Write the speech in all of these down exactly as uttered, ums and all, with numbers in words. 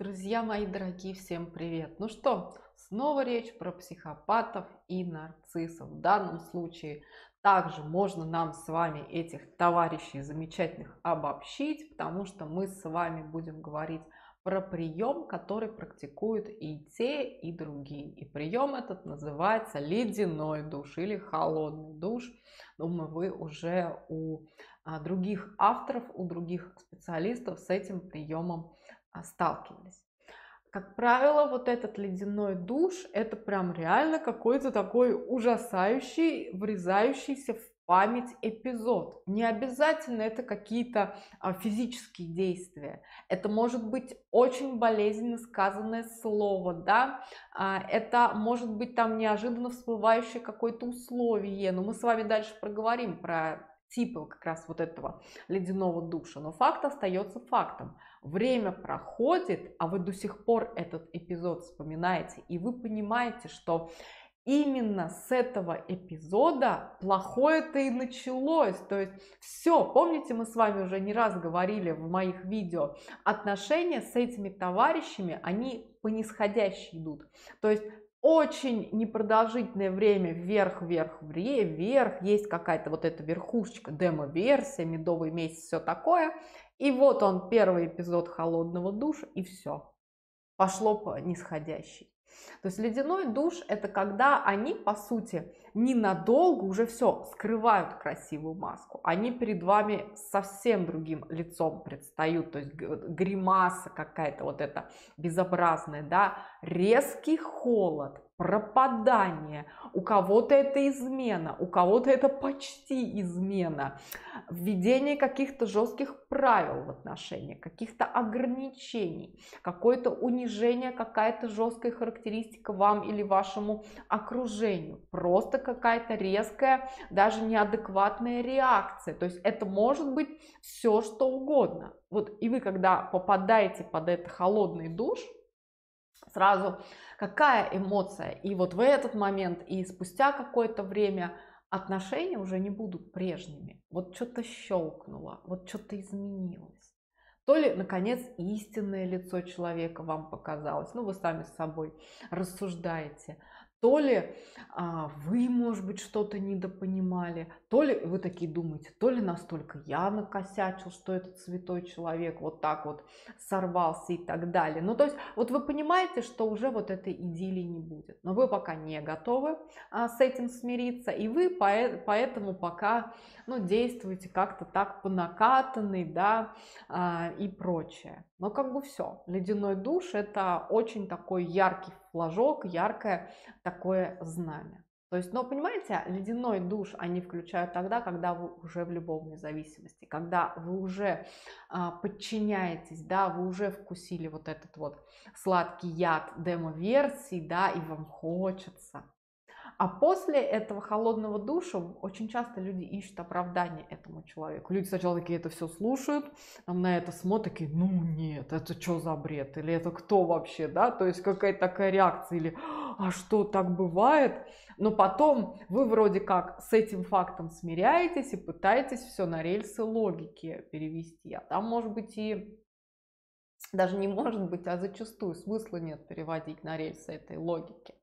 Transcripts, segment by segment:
Друзья мои дорогие, всем привет! Ну что, снова речь про психопатов и нарциссов. В данном случае также можно нам с вами этих товарищей замечательных обобщить, потому что мы с вами будем говорить про прием, который практикуют и те, и другие. И прием этот называется ледяной душ или холодный душ. Думаю, вы уже у а, других авторов, у других специалистов с этим приемом а, сталкивались. Как правило, вот этот ледяной душ — это прям реально какой-то такой ужасающий, врезающийся в память эпизод. Не обязательно это какие-то а, физические действия. Это может быть очень болезненно сказанное слово, да. А, это может быть там неожиданно всплывающее какое-то условие. Но мы с вами дальше проговорим про типы как раз вот этого ледяного душа. Но факт остается фактом. Время проходит, а вы до сих пор этот эпизод вспоминаете, и вы понимаете, что именно с этого эпизода плохое-то и началось. То есть все, помните, мы с вами уже не раз говорили в моих видео, отношения с этими товарищами, они по нисходящей идут. То есть очень непродолжительное время вверх, вверх, вверх, есть какая-то вот эта верхушечка, демо-версия, медовый месяц, все такое. И вот он, первый эпизод холодного душа, и все, пошло по нисходящей. То есть ледяной душ — это когда они, по сути, ненадолго уже все скрывают красивую маску. Они перед вами совсем другим лицом предстают, то есть гримаса какая-то вот эта безобразная, да, резкий холод, пропадание, у кого-то это измена, у кого-то это почти измена, введение каких-то жестких правил в отношениях, каких-то ограничений, какое-то унижение, какая-то жесткая характеристика вам или вашему окружению, просто какая-то резкая, даже неадекватная реакция. То есть это может быть все, что угодно. Вот и вы, когда попадаете под этот холодный душ, сразу какая эмоция? И вот в этот момент, и спустя какое-то время отношения уже не будут прежними. Вот что-то щелкнуло, вот что-то изменилось. То ли, наконец, истинное лицо человека вам показалось, ну, вы сами с собой рассуждаете, то ли а, вы, может быть, что-то недопонимали, то ли вы такие думаете, то ли настолько я накосячил, что этот святой человек вот так вот сорвался и так далее. Ну, то есть, вот вы понимаете, что уже вот этой идиллии не будет, но вы пока не готовы а, с этим смириться, и вы поэтому пока, ну, действуете как-то так по накатанной, да, а, и прочее. Но как бы все, ледяной душ — это очень такой яркий флажок, яркое такое знамя. То есть, но понимаете, ледяной душ они включают тогда, когда вы уже в любовной зависимости, когда вы уже а, подчиняетесь, да, вы уже вкусили вот этот вот сладкий яд демо-версии, да, и вам хочется. А после этого холодного душа очень часто люди ищут оправдание этому человеку. Люди сначала такие это все слушают, там на это смотрят, такие, ну нет, это что за бред? Или это кто вообще, да? То есть какая-то такая реакция, или а что, так бывает? Но потом вы вроде как с этим фактом смиряетесь и пытаетесь все на рельсы логики перевести. А там может быть и даже не может быть, а зачастую смысла нет переводить на рельсы этой логики.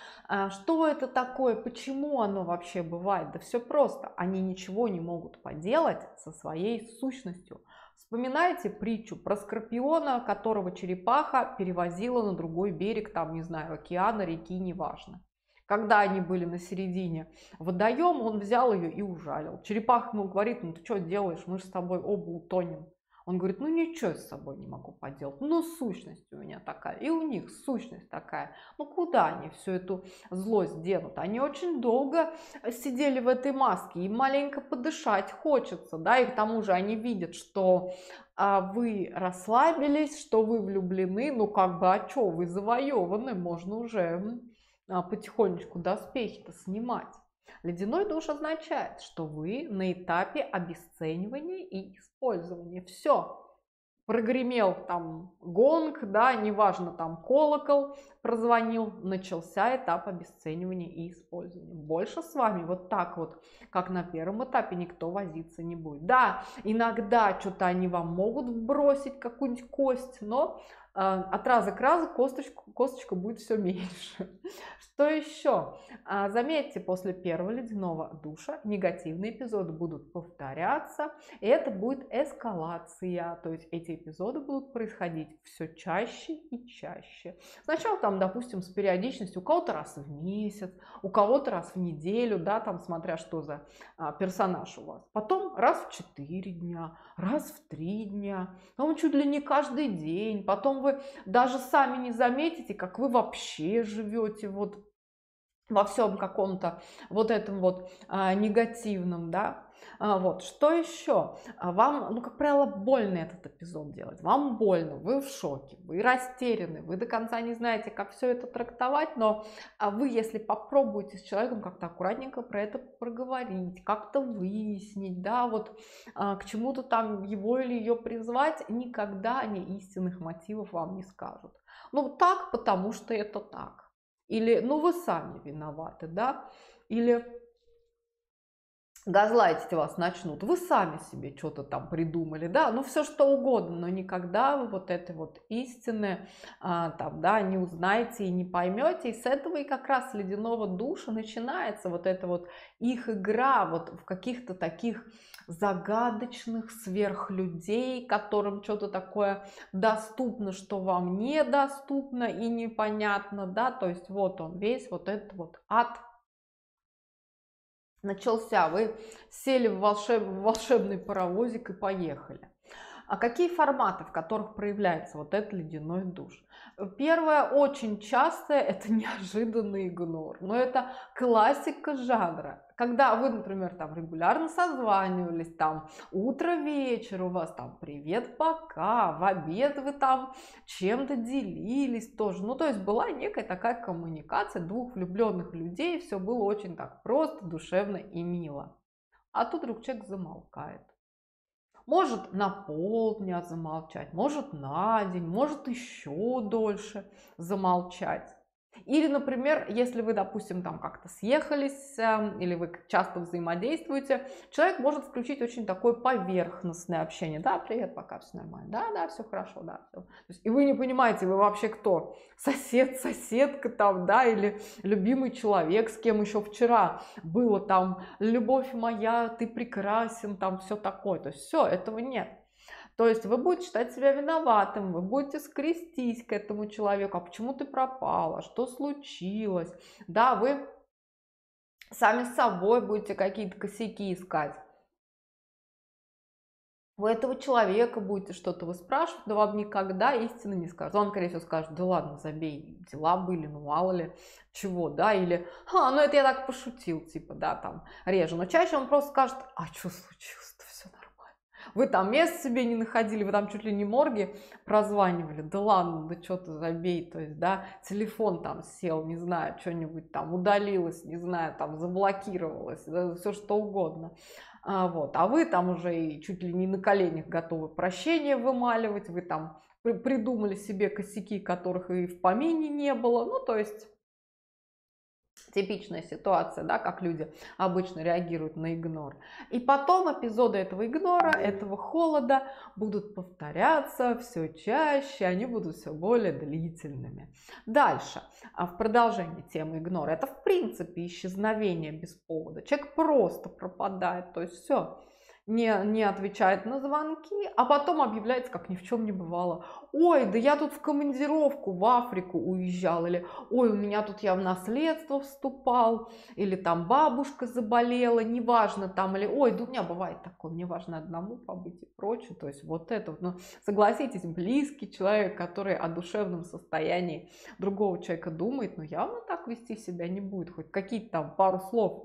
Что это такое? Почему оно вообще бывает? Да все просто. Они ничего не могут поделать со своей сущностью. Вспоминайте притчу про скорпиона, которого черепаха перевозила на другой берег, там, не знаю, океана, реки, неважно. Когда они были на середине водоема, он взял ее и ужалил. Черепаха ему говорит, ну ты что делаешь, мы же с тобой оба утонем. Он говорит, ну ничего с собой не могу поделать, ну сущность у меня такая, и у них сущность такая. Ну куда они всю эту злость денут? Они очень долго сидели в этой маске, им маленько подышать хочется, да, и к тому же они видят, что а, вы расслабились, что вы влюблены, ну как бы, а что, вы завоеваны, можно уже а, потихонечку доспехи-то снимать. Ледяной душ означает, что вы на этапе обесценивания и использования. Все. Прогремел там гонг, да, неважно там колокол, прозвонил, начался этап обесценивания и использования. Больше с вами вот так вот, как на первом этапе, никто возиться не будет. Да, иногда что-то они вам могут бросить, какую-нибудь кость, но э, от раза к разу косточка, косточка будет все меньше. Что еще? А, заметьте, после первого ледяного душа негативные эпизоды будут повторяться, и это будет эскалация, то есть эти эпизоды будут происходить все чаще и чаще. Сначала там, допустим, с периодичностью у кого-то раз в месяц, у кого-то раз в неделю, да, там смотря что за а, персонаж у вас. Потом раз в четыре дня, раз в три дня, потом чуть ли не каждый день, потом вы даже сами не заметите, как вы вообще живете вот во всем каком-то вот этом вот а, негативном, да. А, вот, что еще? А вам, ну, как правило, больно этот эпизод делать. Вам больно, вы в шоке, вы растеряны, вы до конца не знаете, как все это трактовать, но а вы, если попробуете с человеком как-то аккуратненько про это проговорить, как-то выяснить, да, вот а, к чему-то там его или ее призвать, никогда они истинных мотивов вам не скажут. Ну, так, потому что это так. Или, ну, вы сами виноваты, да, или газлайтить вас начнут, вы сами себе что-то там придумали, да, ну, все что угодно, но никогда вы вот это вот истинное, а, там, да, не узнаете и не поймете, и с этого и как раз ледяного душа начинается вот эта вот их игра вот в каких-то таких загадочных сверхлюдей, которым что-то такое доступно, что вам недоступно и непонятно, да, то есть вот он весь вот этот вот ад начался, вы сели в, волшеб... в волшебный паровозик и поехали. А какие форматы, в которых проявляется вот этот ледяной душ? Первое, очень частое, это неожиданный игнор. Но это классика жанра. Когда вы, например, там регулярно созванивались, там утро, вечер, у вас там привет, пока, в обед вы там чем-то делились тоже. Ну, то есть была некая такая коммуникация двух влюбленных людей, все было очень так просто, душевно и мило. А тут вдруг человек замолкает. Может на полдня замолчать, может на день, может еще дольше замолчать. Или, например, если вы, допустим, там как-то съехались, э, или вы часто взаимодействуете, человек может включить очень такое поверхностное общение. Да, привет, пока, все нормально. Да, да, все хорошо, да. Все. То есть, и вы не понимаете, вы вообще кто? Сосед, соседка там, да, или любимый человек, с кем еще вчера было там любовь моя, ты прекрасен, там все такое. То есть все, этого нет. То есть вы будете считать себя виноватым, вы будете скрестись к этому человеку, а почему ты пропала, что случилось, да, вы сами с собой будете какие-то косяки искать. У этого человека будете что-то выспрашивать, но вам никогда истины не скажет. Он, скорее всего, скажет, да ладно, забей, дела были, ну мало ли чего, да, или, а, ну это я так пошутил, типа, да, там, реже. Но чаще он просто скажет, а что случилось-то, все нормально. Вы там мест себе не находили, вы там чуть ли не морги прозванивали, да ладно, да что-то забей, то есть, да, телефон там сел, не знаю, что-нибудь там удалилось, не знаю, там заблокировалось, да, все что угодно. А, вот, а вы там уже и чуть ли не на коленях готовы прощения вымаливать, вы там при придумали себе косяки, которых и в помине не было, ну, то есть типичная ситуация, да, как люди обычно реагируют на игнор. И потом эпизоды этого игнора, этого холода будут повторяться все чаще, они будут все более длительными. Дальше, а в продолжении темы игнора, это в принципе исчезновение без повода. Человек просто пропадает, то есть все. Не, не отвечает на звонки, а потом объявляется, как ни в чем не бывало. Ой, да я тут в командировку в Африку уезжал, или ой, у меня тут я в наследство вступал, или там бабушка заболела, неважно там, или ой, да у меня бывает такое, мне важно одному побыть и прочее. То есть вот это вот, ну, согласитесь, близкий человек, который о душевном состоянии другого человека думает, но явно так вести себя не будет, хоть какие-то там пару слов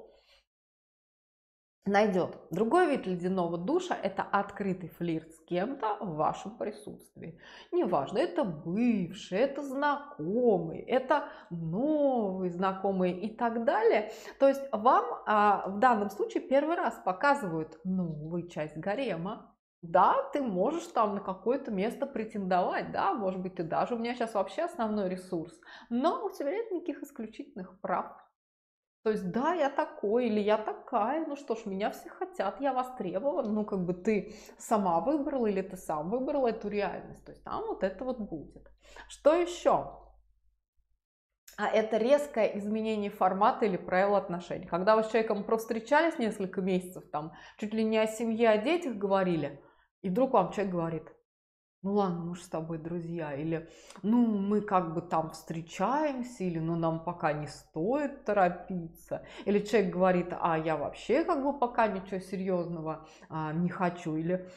найдет. Другой вид ледяного душа – это открытый флирт с кем-то в вашем присутствии. Неважно, это бывший, это знакомый, это новый знакомый и так далее. То есть вам а, в данном случае первый раз показывают новую часть гарема, Да, ты можешь там на какое-то место претендовать, да, может быть, ты даже, у меня сейчас вообще основной ресурс, но у тебя нет никаких исключительных прав. То есть, да, я такой или я такая, ну что ж, меня все хотят, я востребован, ну как бы ты сама выбрала или ты сам выбрал эту реальность, то есть там вот это вот будет. Что еще? А это резкое изменение формата или правил отношений. Когда вы с человеком просто встречались несколько месяцев, там чуть ли не о семье, о детях говорили, и вдруг вам человек говорит: ну ладно, мы же с тобой друзья, или ну мы как бы там встречаемся, или ну нам пока не стоит торопиться, или человек говорит: а я вообще как бы пока ничего серьезного а, не хочу, или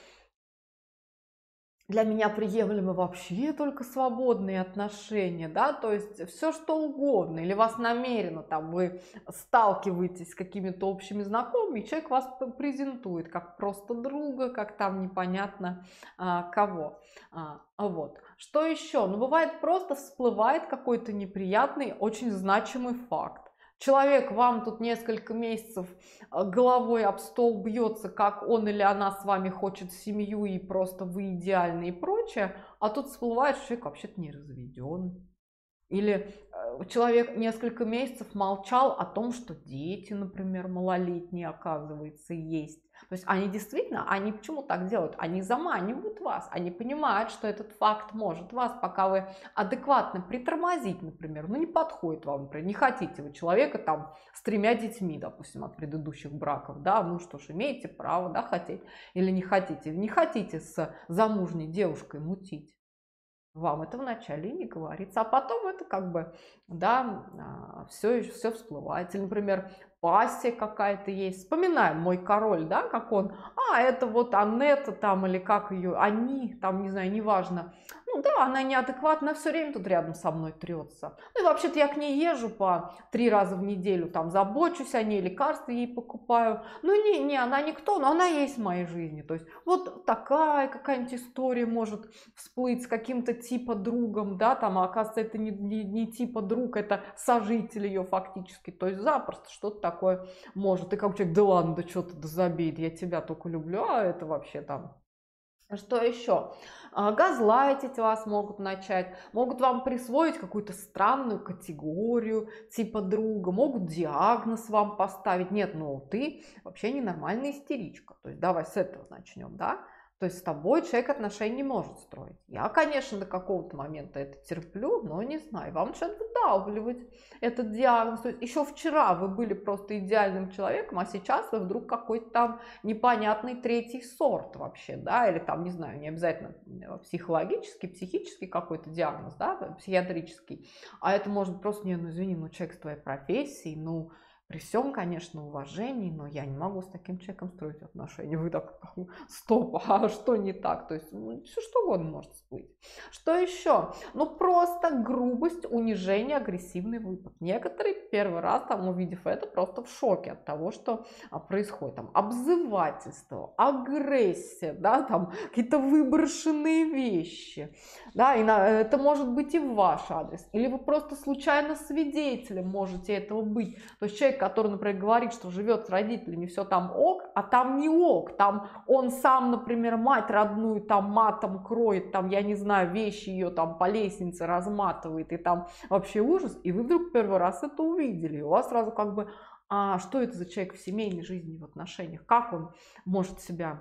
для меня приемлемы вообще только свободные отношения, да, то есть все что угодно, или вас намеренно там вы сталкиваетесь с какими-то общими знакомыми, и человек вас п- презентует как просто друга, как там непонятно а, кого. А, а вот. Что еще? Ну, бывает просто всплывает какой-то неприятный, очень значимый факт. Человек вам тут несколько месяцев а, головой об стол бьется, как он или она с вами хочет семью и просто вы идеальны и прочее, а тут всплывает, что человек вообще-то не разведен. Или э, человек несколько месяцев молчал о том, что дети, например, малолетние, оказывается, есть. То есть они действительно, они почему так делают? Они заманивают вас, они понимают, что этот факт может вас, пока вы адекватно притормозить, например, ну не подходит вам, например, не хотите вы человека там с тремя детьми, допустим, от предыдущих браков, да, ну что ж, имеете право, да, хотеть, или не хотите, не хотите с замужней девушкой мутить. Вам это вначале и не говорится, а потом это как бы, да, все, все всплывает. Или, например, пассия какая-то есть. Вспоминаем «Мой король», да, как он, а, это вот Аннета там, или как ее, они, там, не знаю, неважно. Ну да, она неадекватна, все время тут рядом со мной трется. Ну и вообще-то я к ней езжу по три раза в неделю, там, забочусь о ней, лекарства ей покупаю. Ну не, не, она никто, но она есть в моей жизни. То есть вот такая какая-нибудь история может всплыть с каким-то типа другом, да, там, а оказывается, это не, не, не типа друг, это сожитель ее фактически, то есть запросто что-то такое может. И как человек: да ладно, да что ты, да забей, я тебя только люблю, а это вообще там. Что еще? А, Газлайтить вас могут начать, могут вам присвоить какую-то странную категорию типа друга, могут диагноз вам поставить. Нет, ну ты вообще ненормальная истеричка. То есть давай с этого начнем, да? То есть с тобой человек отношений не может строить. Я, конечно, до какого-то момента это терплю, но не знаю, вам начинают выдавливать этот диагноз. То есть еще вчера вы были просто идеальным человеком, а сейчас вы вдруг какой-то там непонятный третий сорт вообще, да, или там, не знаю, не обязательно психологический, психический какой-то диагноз, да, психиатрический, а это может быть просто: не, ну извини, ну человек с твоей профессией, ну при всем, конечно, уважении, но я не могу с таким человеком строить отношения. Вы так: стоп, а что не так? То есть ну, все что угодно может всплыть. Что еще? Ну просто грубость, унижение, агрессивный выпад. Некоторые первый раз, там, увидев это, просто в шоке от того, что а, происходит. Там обзывательство, агрессия, да, там какие-то выброшенные вещи. Да, и на, это может быть и в ваш адрес. Или вы просто случайно свидетелем можете этого быть. То есть человек, который, например, говорит, что живет с родителями, все там ок, а там не ок. Там он сам, например, мать родную там матом кроет, там, я не знаю, вещи ее там по лестнице разматывает, и там вообще ужас. И вы вдруг первый раз это увидели. И у вас сразу как бы: а что это за человек в семейной жизни, в отношениях? Как он может себя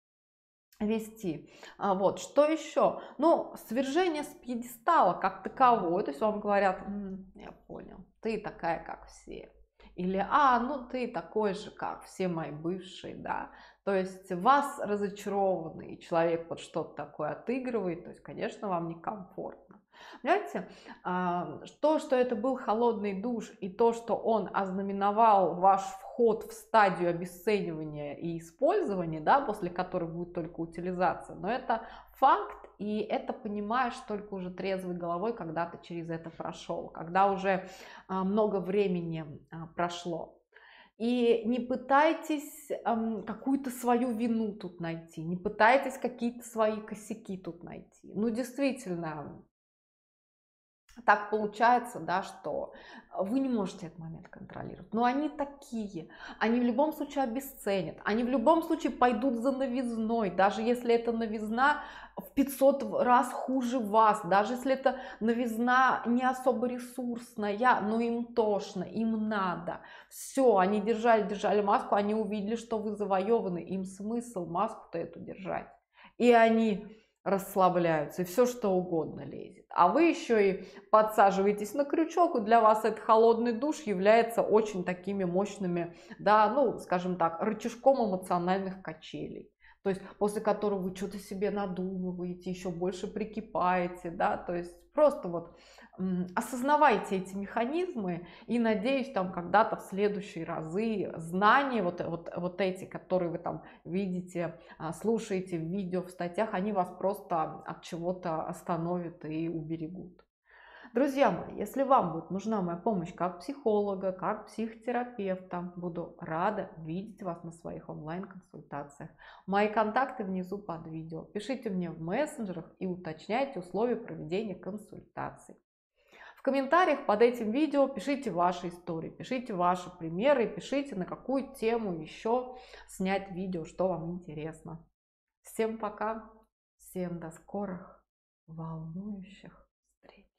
вести? А, вот, что еще? Ну, свержение с пьедестала как таковое, то есть вам говорят: «М, я понял, ты такая, как все». Или: а, ну ты такой же, как все мои бывшие, да. То есть вас разочарованный человек под что-то такое отыгрывает, то есть, конечно, вам некомфортно. Понимаете, а, то, что это был холодный душ, и то, что он ознаменовал ваш вход в стадию обесценивания и использования, да, после которой будет только утилизация, но это факт, и это понимаешь только уже трезвой головой, когда ты через это прошел, когда уже а, много времени а, прошло. И не пытайтесь ам, какую-то свою вину тут найти, не пытайтесь какие-то свои косяки тут найти. Ну, действительно, так получается, да, что вы не можете этот момент контролировать. Но они такие. Они в любом случае обесценят. Они в любом случае пойдут за новизной. Даже если эта новизна в пятьсот раз хуже вас. Даже если эта новизна не особо ресурсная, но им тошно, им надо. Все, они держали, держали маску, они увидели, что вы завоеваны. Им смысл маску-то эту держать. И они расслабляются, и все что угодно лезет. А вы еще и подсаживаетесь на крючок, и для вас этот холодный душ является очень такими мощными, да, ну, скажем так, рычажком эмоциональных качелей. То есть после которого вы что-то себе надумываете, еще больше прикипаете, да, то есть просто вот м, осознавайте эти механизмы и надеюсь там когда-то в следующие разы знания вот, вот, вот эти, которые вы там видите, а, слушаете в видео, в статьях, они вас просто от чего-то остановят и уберегут. Друзья мои, если вам будет нужна моя помощь как психолога, как психотерапевта, буду рада видеть вас на своих онлайн-консультациях. Мои контакты внизу под видео. Пишите мне в мессенджерах и уточняйте условия проведения консультаций. В комментариях под этим видео пишите ваши истории, пишите ваши примеры, пишите, на какую тему еще снять видео, что вам интересно. Всем пока, всем до скорых волнующих встреч.